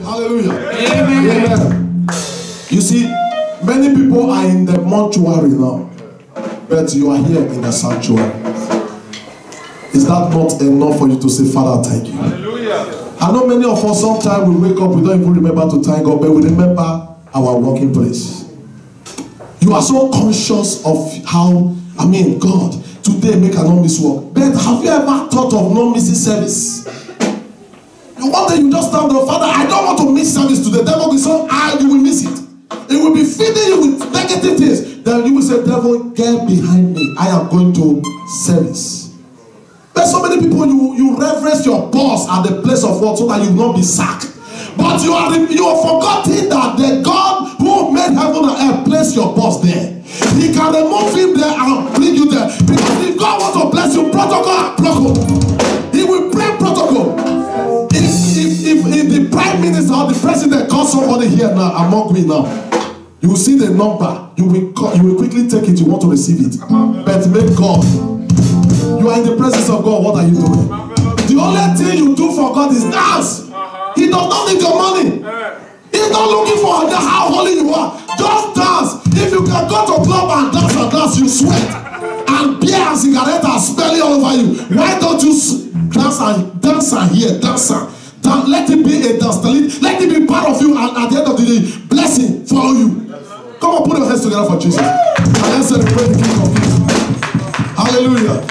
Hallelujah. Amen. You see, many people are in the mortuary now, but you are here in the sanctuary. Is that not enough for you to say, Father, thank you? Hallelujah. I know many of us, sometimes we wake up, we don't even remember to thank God, but we remember our working place. You are so conscious of how, God, today make a non-miss work. But have you ever thought of non-missing service? One day you just tell the Father, I don't want to miss service today. Devil will be so high, you will miss it. It will be feeding you with negative things. Then you will say, devil, get behind me. I am going to service. There's so many people, you reverence your boss at the place of work so that you will not be sacked. But you are forgetting that the God who made heaven and earth placed your boss there. He can remove him there and bring you there. Because if God wants to bless you, protocol. He will bring protocol. If the prime minister or the president calls somebody here now among me now, you will see the number. You will quickly take it. You want to receive it. But make God. You are in the presence of God. What are you doing? The only thing you do for God is dance. He does not need your money. He's not looking for how holy you are. Just dance. If you can go to club and dance, you sweat. And beer and cigarette are smelling all over you. Why don't you dance and hear, dance? Let it be a dance. Let it be part of you. And at the end of the day, blessing follow you. Come on, put your hands together for Jesus. And let's celebrate the King of Kings. Hallelujah.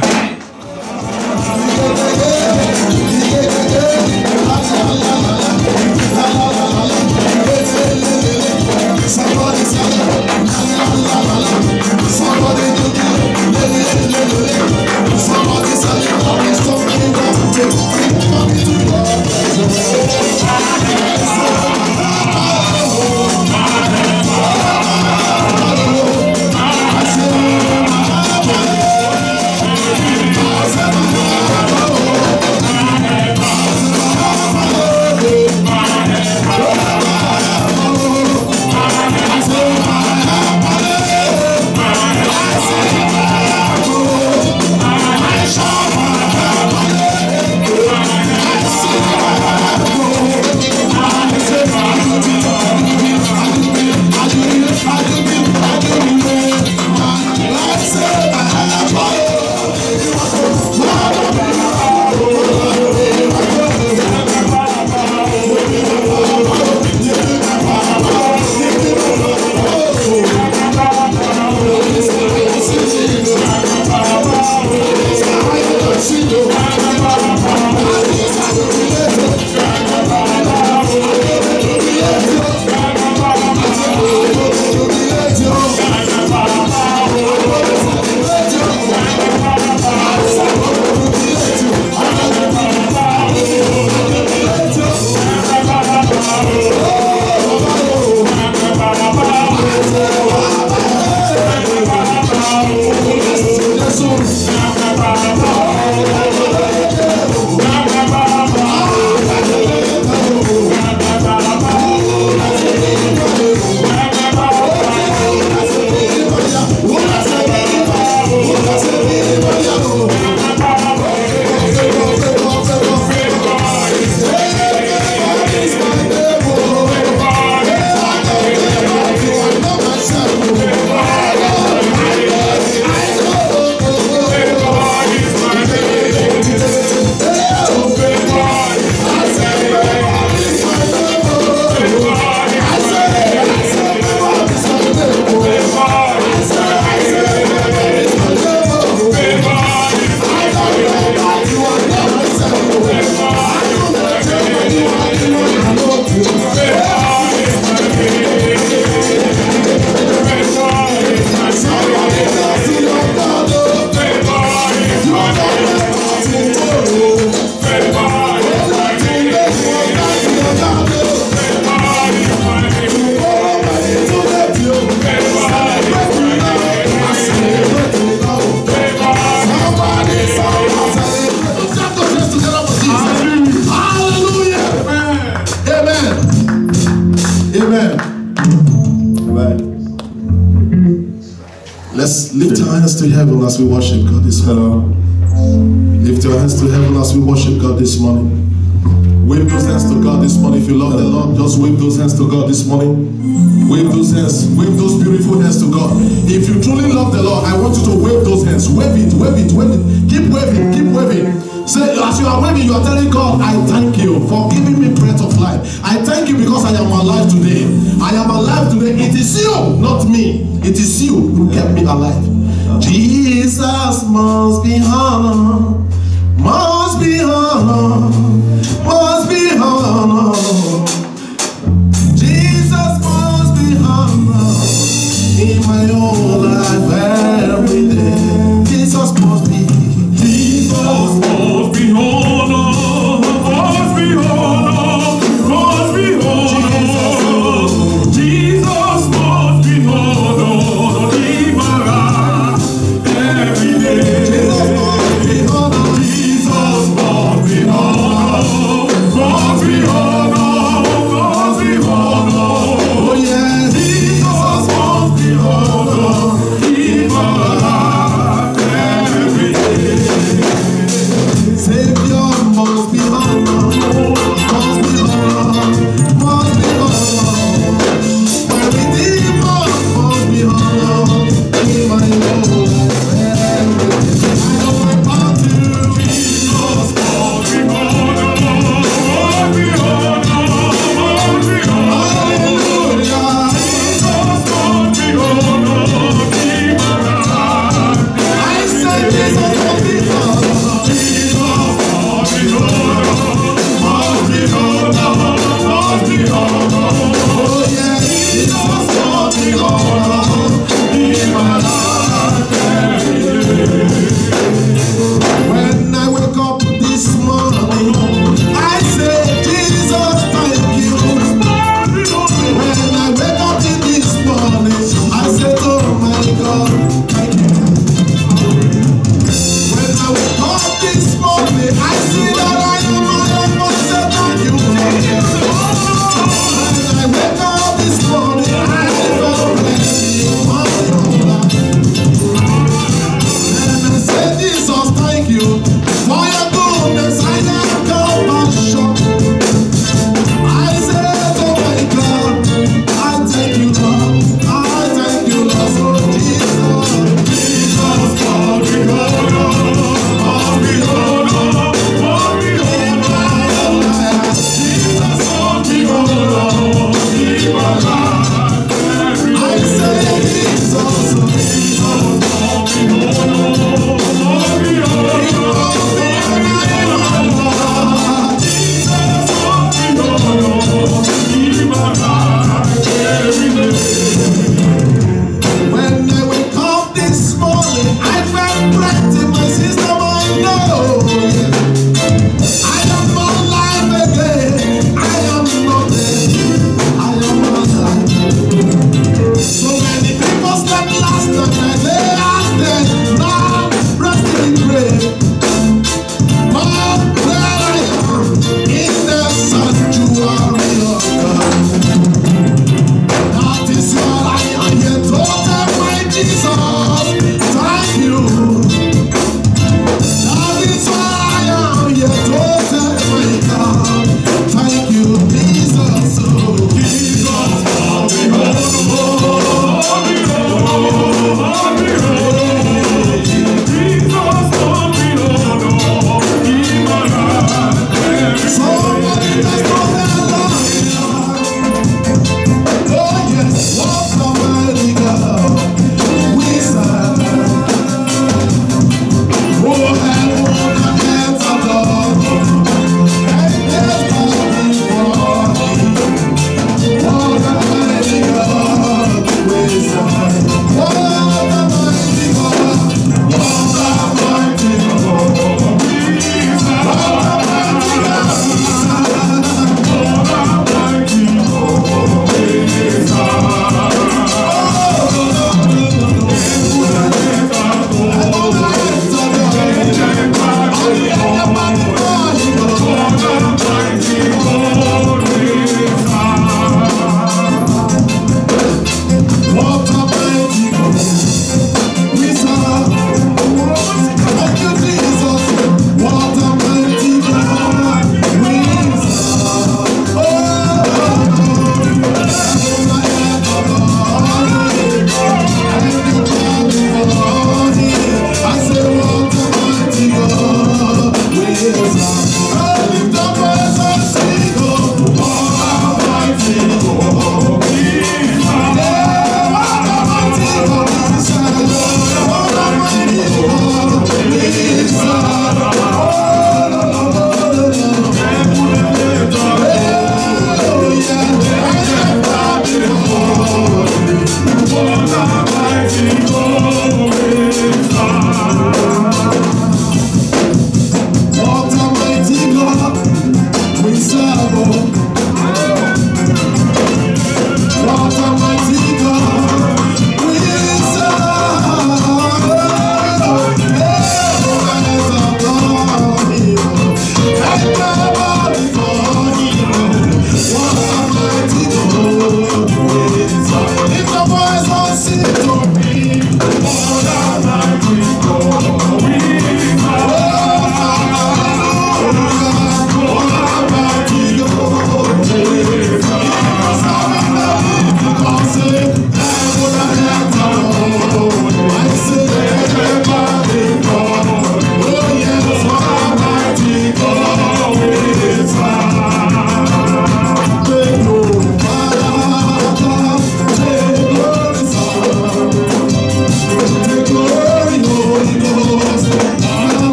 Let's lift our hands to heaven as we worship God this morning. Lift your hands to heaven as we worship God this morning. Wave those hands to God this morning if you love the Lord, just wave those hands to God this morning. Wave those hands. Wave those beautiful hands to God. If you truly love the Lord, I want you to wave those hands. Wave it, wave it, wave it. Keep waving, keep waving. Say, as you are waving, you are telling God, I thank you for giving me breath of life. I thank you because I am alive today. I am alive today. It is you, not me. It is you who kept me alive. Jesus must be honored. Must be honored. Must be honored. Jesus must be honored in my whole life every day. Jesus must be. Jesus must be honored. Must be honored. Must be honored. Jesus must be honored in my life every day. Jesus must be honored. Jesus must be honored. Must be honored.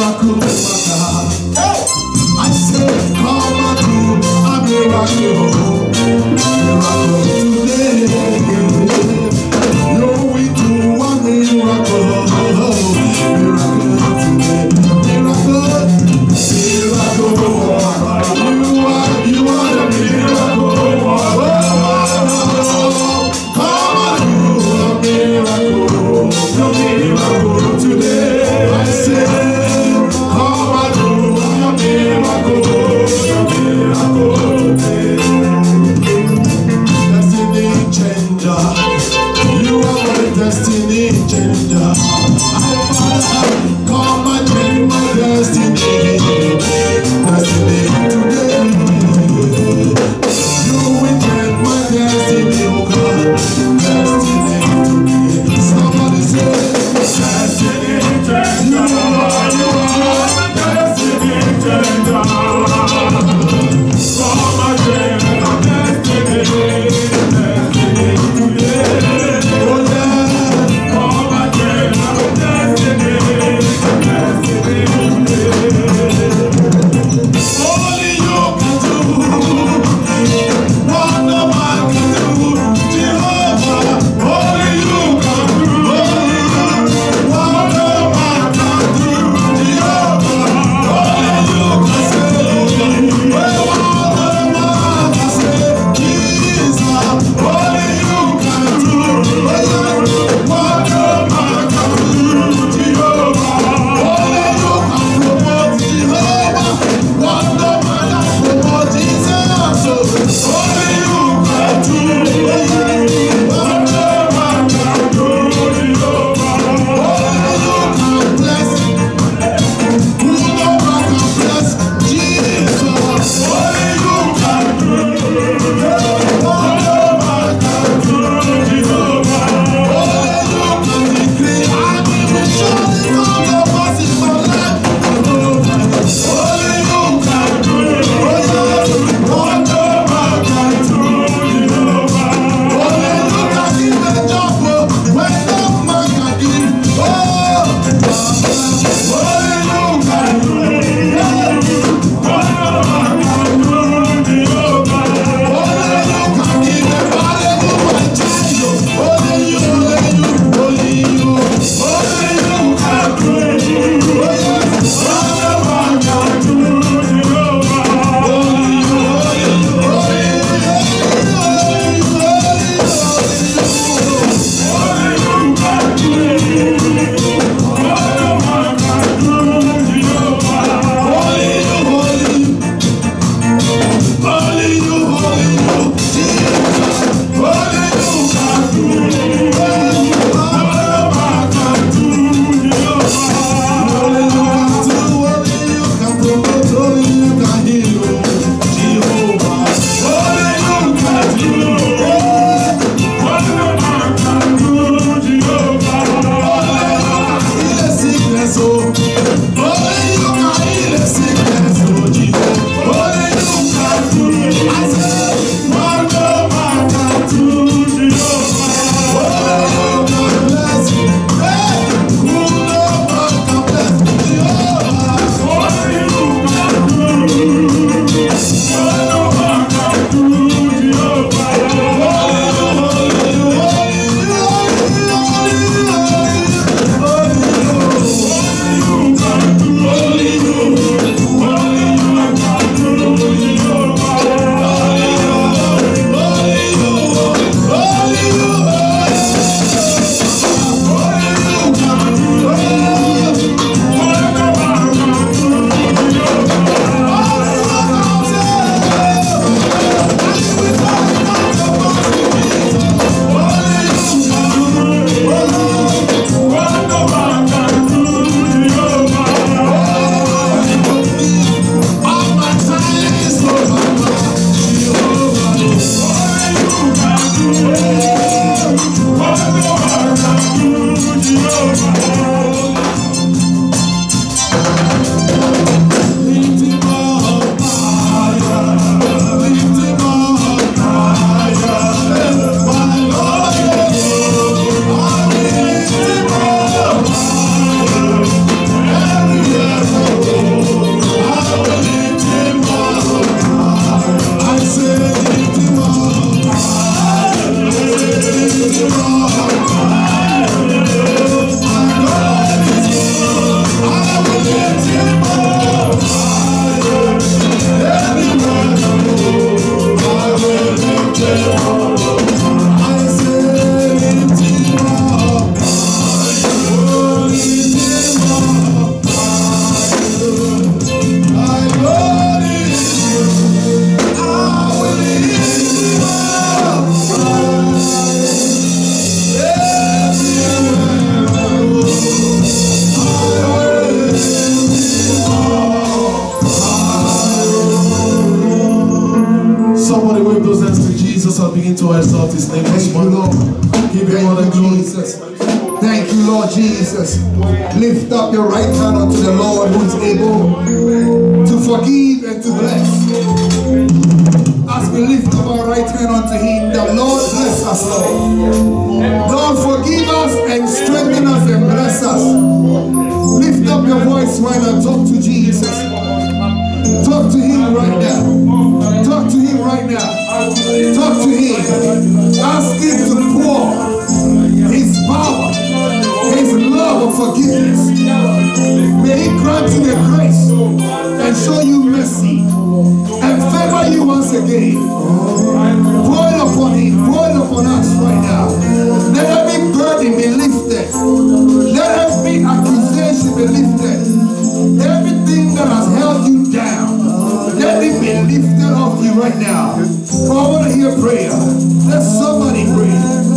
miracle in my life. Hey! I say, come and do a miracle. Miracle today. You will do a miracle. Miracle today. Miracle. Miracle. You are the miracle. Come and do a miracle. Miracle today. I say, come Jesus, begin to exalt his name this morning. Give him all the glory. Thank you, Lord Jesus. Lift up your right hand unto the Lord who is able to forgive and to bless. As we lift up our right hand unto him, the Lord bless us, Lord. Lord, forgive us and strengthen us and bless us. Lift up your voice right now and talk to Jesus. Talk to him right now. Talk to him right now. Talk to him. Ask him to pour his power, his love of forgiveness. May he grant you the grace and show you mercy and favor you once again. Pour it upon him, pour it upon us right now. Let every burden be lifted. Let every accusation be lifted. Everything that has held you down, let it be lifted off you right now. Oh, I want to hear prayer. Let somebody pray.